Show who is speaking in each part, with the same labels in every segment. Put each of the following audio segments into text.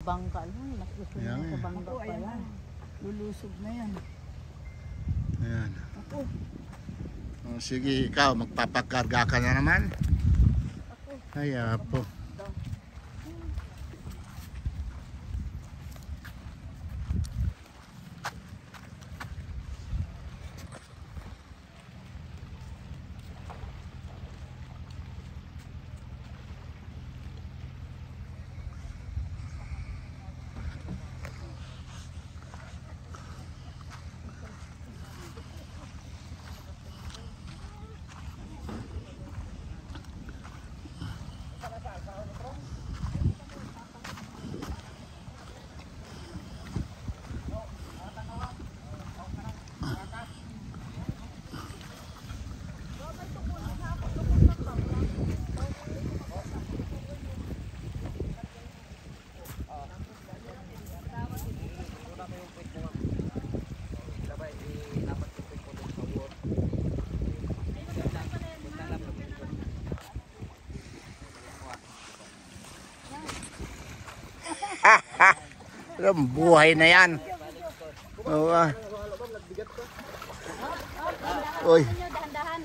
Speaker 1: bangka. Mas gusto niya sa bangka pa yan. Lulusog na yan.
Speaker 2: Ayan. O, sige, ikaw, magpapakarga ka na naman. Ay, apo. Buhay na yan. Oo. Uy.
Speaker 1: Dahan-dahan.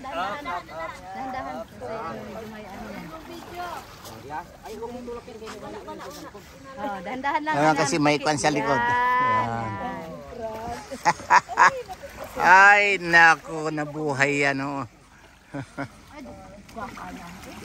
Speaker 1: Dahan-dahan lang.
Speaker 2: Ayan, kasi may kwan sa likod. Ayan. Ay, naku, nabuhay yan. Oh.